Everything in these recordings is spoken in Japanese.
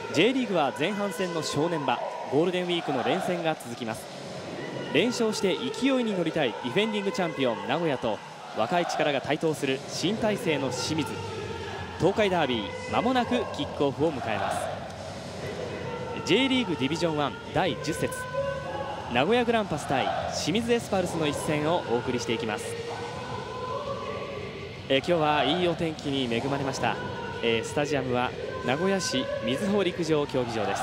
J リーグは前半戦の正念場、ゴールデンウィークの連戦が続きます。連勝して勢いに乗りたいディフェンディングチャンピオン名古屋と、若い力が台頭する新体制の清水。東海ダービー、まもなくキックオフを迎えます。 J リーグディビジョン1第10節、名古屋グランパス対清水エスパルスの一戦をお送りしていきます。今日はいいお天気に恵まれました。スタジアムは名古屋市瑞穂陸上競技場です。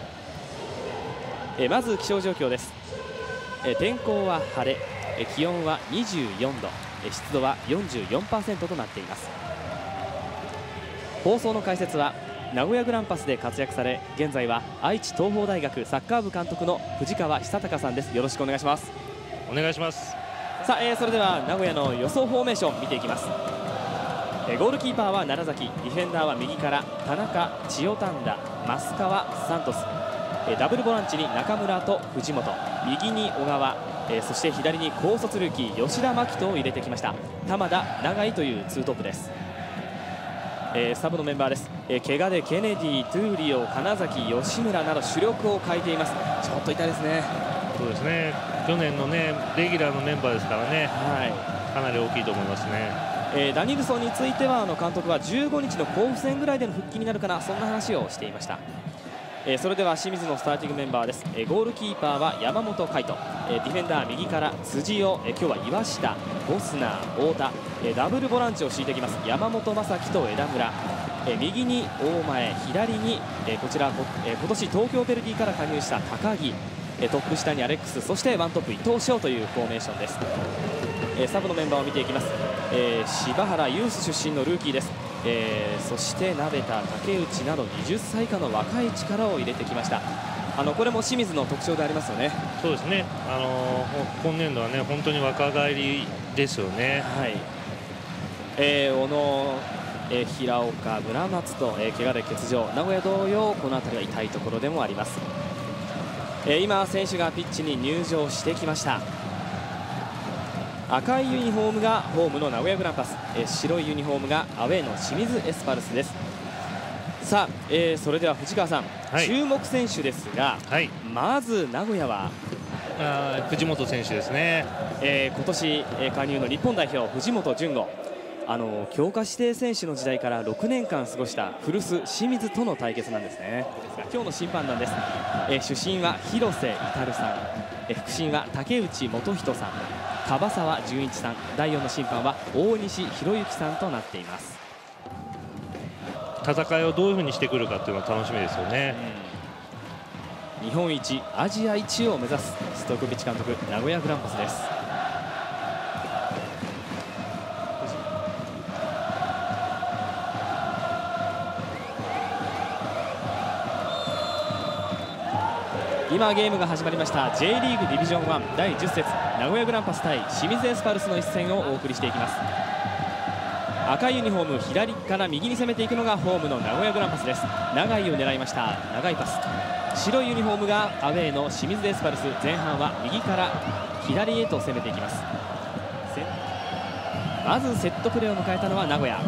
まず気象状況です。天候は晴れ、気温は24度、湿度は 44% となっています。放送の解説は名古屋グランパスで活躍され、現在は愛知東邦大学サッカー部監督の藤川久隆さんです。よろしくお願いします。 お願いします。 さあ、それでは名古屋の予想フォーメーション見ていきます。ゴールキーパーは楢崎、ディフェンダーは右から田中、千代丹田、増川、サントス、ダブルボランチに中村と藤本、右に小川、そして左に高卒ルーキー吉田真希と入れてきました。玉田、永井というツートップです。サブのメンバーです。怪我でケネディ、トゥーリオ、金崎、吉村など主力を欠いています。ちょっと痛いですね。 そうですね、去年のねレギュラーのメンバーですからね、かなり大きいと思いますね。 ダニルソンについては監督は15日の甲府戦ぐらいでの復帰になるかな、そんな話をしていました。それでは清水のスターティングメンバーです。ゴールキーパーは山本海斗、ディフェンダー右から辻尾、今日は岩下、ボスナー、太田、ダブルボランチを敷いてきます。山本昌樹と枝村、右に大前、左にこちら今年東京ヴェルディから加入した高木、トップ下にアレックス、そしてワントップ伊藤翔というフォーメーションです。サブのメンバーを見ていきます。柴原ユース出身のルーキーです。そして鍋田、竹内など20歳以下の若い力を入れてきました。これも清水の特徴でありますよね。 そうですね、今年度はね本当に若返りですよね。 はい、小野、平岡、村松と、怪我で欠場、名古屋同様この辺りは痛いところでもあります。今選手がピッチに入場してきました。赤いユニフォームがホームの名古屋グランパス、白いユニフォームがアウェーの清水エスパルスです。さあ、それでは藤川さん、注目選手ですが、まず名古屋は藤本選手ですね。 今年加入の日本代表藤本淳吾、強化指定選手の時代から6年間過ごした古巣清水との対決なんですね。今日の審判団です。主審は広瀬至さん、副審は竹内元人さん、樺沢純一さん、第4の審判は大西博之さんとなっています。 戦いをどういうふうにしてくるかっていうのは楽しみですよね。 日本一、アジア一を目指すストイコビッチ監督、名古屋グランパスです。今ゲームが始まりました。 J リーグディビジョン1第10節、名古屋グランパス対清水エスパルスの一戦をお送りしていきます。赤いユニフォーム、左から右に攻めていくのがホームの名古屋グランパスです。長井を狙いました。長いパス。白いユニフォームがアウェーの清水エスパルス、前半は右から左へと攻めていきます。まずセットプレーを迎えたのは名古屋。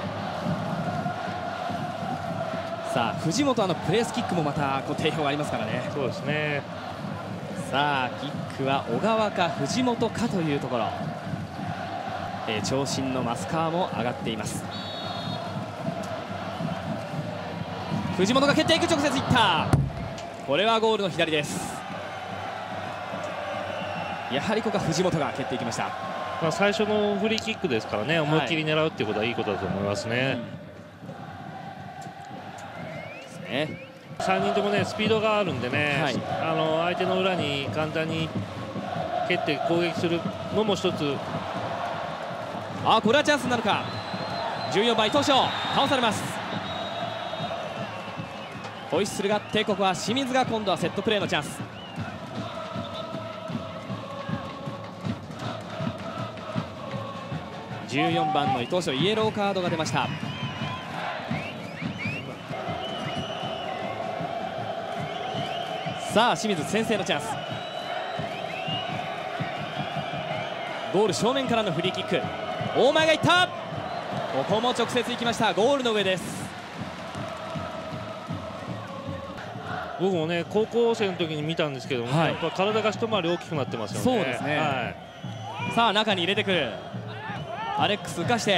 さあ藤本、プレースキックもまた定評がありますからね。 そうですね。 さあキックは小川か藤本かというところ、長身の増川も上がっています。藤本が蹴っていく、直接いった。これはゴールの左です。やはりここは藤本が蹴っていきました。 最初のフリーキックですからね、思いっきり狙うっていうことはいいことだと思いますね。3人ともねスピードがあるんでね、相手の裏に簡単に蹴って攻撃するのも一つ。 これはチャンスになるか。14番伊藤翔、倒されます。ホイッスルがあって、ここは清水が今度はセットプレーのチャンス。14番の伊藤翔、イエローカードが出ました。さあ清水先制のチャンス。ゴール正面からのフリーキック、大前がいった。ここも直接行きました。ゴールの上です。 僕もね高校生の時に見たんですけども、ね、やっぱ体が一回り大きくなってますよね。 そうですね、はい、さあ中に入れてくるアレックス浮かして、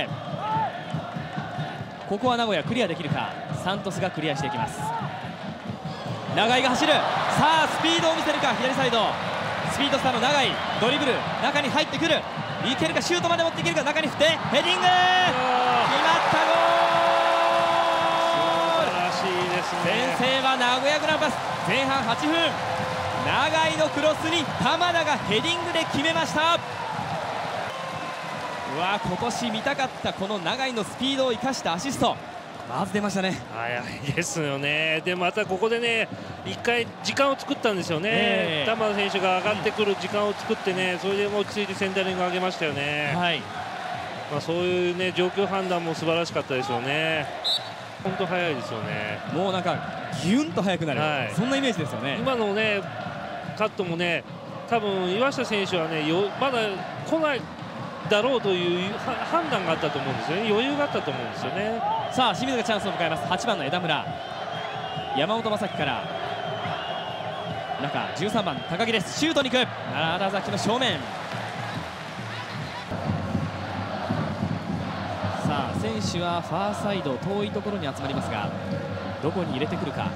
ここは名古屋クリアできるか。サントスがクリアしていきます。永井が走る。さあスピードを見せるか。左サイドスピードスターの永井、ドリブル中に入ってくる。いけるか。シュートまで持っていけるか。中に振ってヘディング、決まったゴール。 素晴らしいですね。 先制は名古屋グランパス。前半8分、永井のクロスに玉田がヘディングで決めました。うわ、今年見たかったこの永井のスピードを生かしたアシスト、まず出ましたね。 早いですよね。でまたここでね1回時間を作ったんですよね、玉田選手が上がってくる時間を作ってね、それで落ち着いてセンタリングを上げましたよね。はい、そういうね状況判断も素晴らしかったですよね。本当早いですよね。 もうなんかギュンと速くなる、はい、そんなイメージですよね。 今のねカットもね、多分岩下選手はねまだ来ないだろうという判断があったと思うんですよね。余裕があったと思うんですよね。 さあ清水がチャンスを迎えます。8番の枝村、山本昌樹から中、13番高木です。シュートに行く。楢崎の正面。さあ選手はファーサイド遠いところに集まりますが、どこに入れてくるか。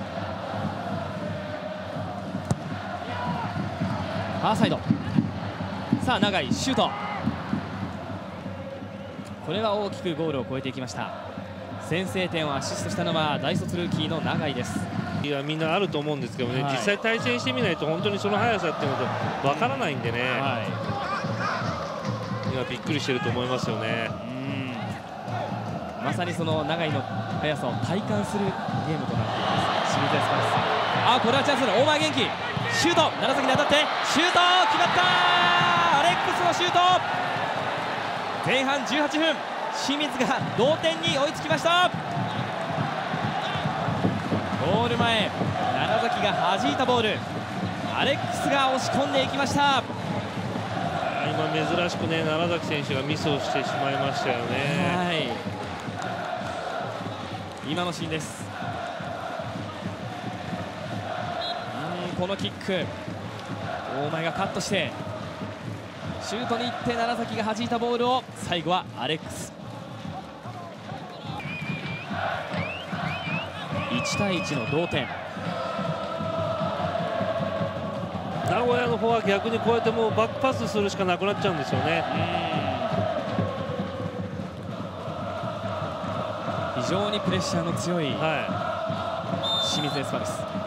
ファーサイド、さあ長いシュート、これは大きくゴールを超えていきました。先制点をアシストしたのは大卒ルーキーの永井です。 いやみんなあると思うんですけどね、はい、実際対戦してみないと本当にその速さっていうのとわからないんでね、はい、今びっくりしてると思いますよね。 まさにその永井の速さを体感するゲームとなっています。清水エスパルス。あ、これはチャンスだ。大前元気シュート、楢崎に当たってシュート決まった。アレックスのシュート。前半18分、清水が同点に追いつきました。ゴール前、楢崎が弾いたボール、アレックスが押し込んでいきました。 今珍しくね楢崎選手がミスをしてしまいましたよね。はい、 今のシーンです。このキック、大前がカットしてシュートに行って楢崎が弾いたボールを最後はアレックス。1対1の同点。 名古屋の方は逆にこうやってもうバックパスするしかなくなっちゃうんですよね。 非常にプレッシャーの強い、清水エスパルス。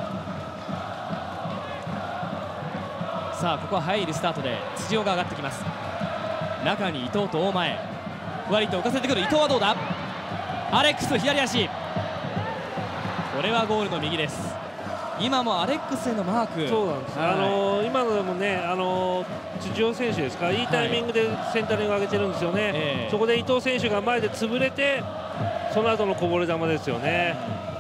さあここは速いリスタートで辻尾が上がってきます。中に伊藤と大前、ふわりと浮かせてくる。伊藤はどうだ。アレックス左足、これはゴールの右です。今もアレックスへのマーク。 そうなんです、今のでもね辻尾選手ですか、いいタイミングでセンタリングを上げてるんですよね。そこで伊藤選手が前で潰れて、その後のこぼれ球ですよね。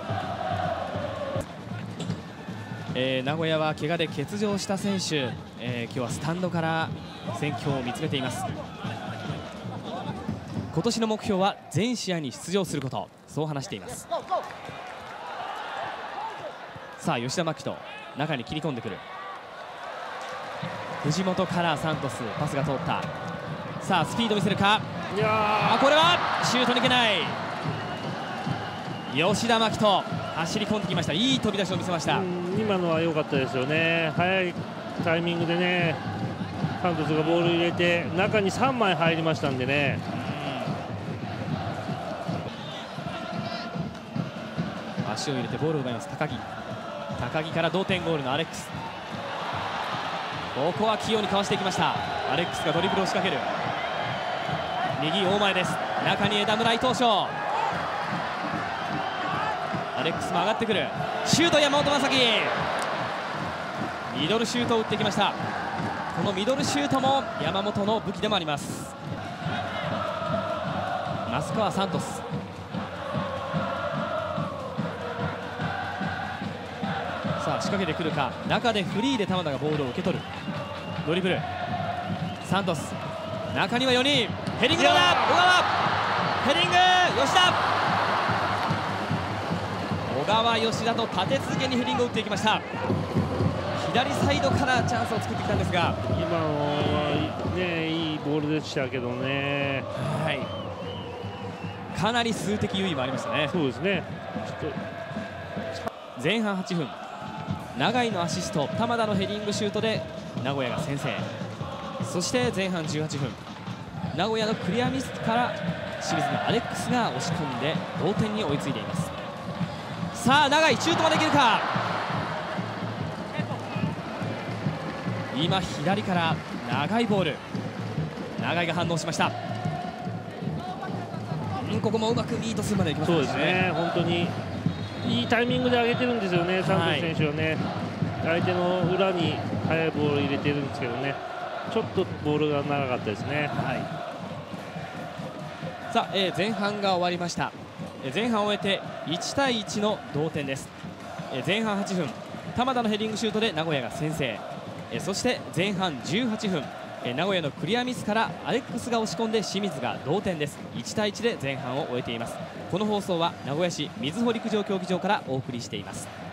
名古屋は怪我で欠場した選手、今日はスタンドから戦況を見つめています。今年の目標は全試合に出場すること、そう話しています。さあ吉田真希と中に切り込んでくる。藤本からサントス、パスが通った。さあスピード見せるか。これはシュートにいけない。吉田真希と走り込んできました。いい飛び出しを見せました。 今のは良かったですよね。早いタイミングでねサントスがボール入れて中に3枚入りましたんでね。 足を入れてボールを奪います高木。高木から同点ゴールのアレックス。ここは器用にかわしていきました。アレックスがドリブルを仕掛ける。右大前です。中に枝村、伊藤翔。アレックスも上がってくる。シュート山本昌樹、ミドルシュートを打ってきました。このミドルシュートも山本の武器でもあります。那須川サントス。さあ仕掛けてくるか。中でフリーで玉田がボールを受け取る。ドリブルサントス、中には4人。ヘディングだ。小川ヘディング、吉田。小川は吉田と立て続けにヘディングを打っていきました。左サイドからチャンスを作ってきたんですが、 今のはね、いいボールでしたけどね。 はい、かなり数的優位もありましたね。 そうですね。 前半8分、永井のアシスト、玉田のヘディングシュートで名古屋が先制。そして前半18分、名古屋のクリアミスから清水のアレックスが押し込んで同点に追いついています。さあ永井、シュートができるか。今左から長いボール、永井が反応しました。ここもうまくミートするまでいきましたね。 そうですね、本当にいいタイミングで上げてるんですよね、サントス選手はね。相手の裏に速いボールを入れてるんですけどね、ちょっとボールが長かったですね。 さあ、前半が終わりました。前半を終えて1対1の同点です。前半8分、玉田のヘディングシュートで名古屋が先制。そして前半18分、名古屋のクリアミスからアレックスが押し込んで清水が同点です。1対1で前半を終えています。この放送は名古屋市瑞穂陸上競技場からお送りしています。